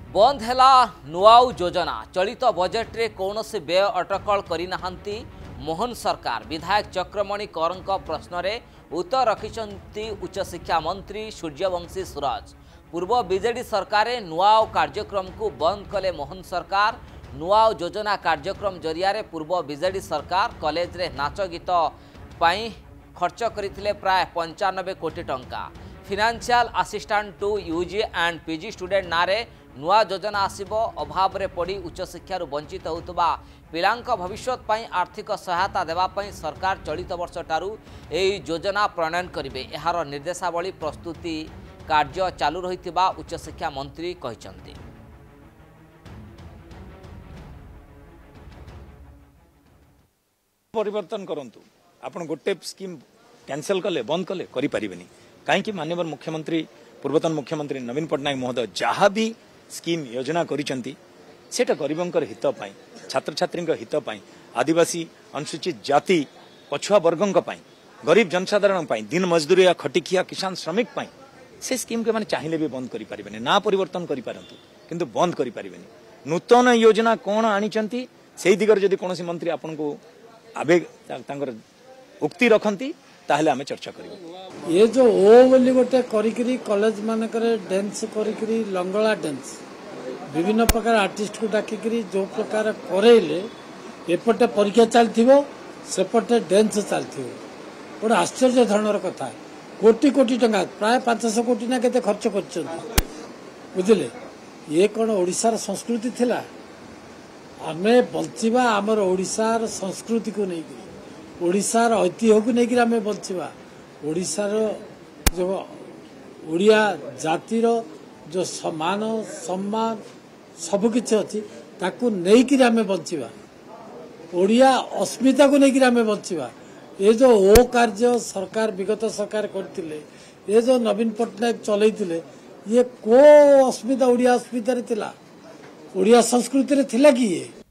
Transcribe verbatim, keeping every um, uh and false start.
बंद है नुआउ योजना चलित बजेट रे कौन से व्यय अटकल करना मोहन सरकार। विधायक चक्रमणि करंक प्रश्न रे उत्तर रखिंट उच्चशिक्षा मंत्री सूर्यवंशी सूरज। पूर्व बीजेडी सरकार नुआउ कार्यक्रम को बंद कले मोहन सरकार। नुआउ योजना कार्यक्रम जरिया रे पूर्व बीजेडी सरकार कॉलेज रे नाच गीत पाई खर्च करथिले प्राय पंचानबे कोटी टंका। Financial assistant to UG and PG student नारे नुआ योजना आसिबो। अभाव रे पड़ी उच्च शिक्षा वंचित होतबा पिलांक भविष्यत पई आर्थिक सहायता देवा पई सरकार चलित वर्ष टारू एही योजना प्रणयन करिवे। एहार निर्देशावली प्रस्तुति कार्य चालू रहितबा उच्च शिक्षा मंत्री कहिसंती। परिवर्तन करंतु आपण गोटे स्कीम कैंसल कले बंद कले करि परिबेनी काहेकि माननीय मुख्यमंत्री पूर्वतन मुख्यमंत्री नवीन पट्टनायक महोदय जहाँ भी स्कीम योजना करिसेंती सेटा गरीबंकर हित पाई छात्र छात्री हित पाई आदिवासी अनुसूचित जाति पछुआ वर्गंक पाई गरीब जनसाधारण पाई दिन मजदूरिया खटिकिया किसान श्रमिक पाई से स्कीम के माने चाहिए भी बंद करि परिबेनी ना परिवर्तन करि पारंतु किंतु बंद करि परिबेनी। नूतन योजना कौन आनिचंती सेही दिगर जदि कोनोसी मंत्री आपन को आवेग तांकर उक्ति रखंती ताहले आमे चर्चा करियो। ये जो ओ बोली गोटे करिकरी कॉलेज मानकरे डांस करिकरी लंगला डांस विभिन्न प्रकार आर्टिस्ट को डाकिकरी जो प्रकार करेले एपटे परीक्षा चलथिबो सेपटे डांस चलथिबो बड़ा आश्चर्य धरणर कथा। कोटी कोटी टंका प्राय पाँच सौ कोटी ना केते खर्च करछन बुझिले। ये कोन ओडिसार संस्कृति थिला आमे बंचिबा हमर ओडिसार संस्कृति को नै ओडिशार ऐतिह्य को लेकर आम बचा ओडिशार जो ओडिया जातिर जो समान सम्मान सबकि अच्छी ताकू नहीं आम बचा ओडिया अस्मिता को लेकर आम बचा। ये जो ओ कार्य सरकार विगत सरकार करते ये जो नवीन पट्टनायक चलते ये को अस्मिता ओडिया अस्मिता रे थिला ओडिया संस्कृति रे थिला कि ये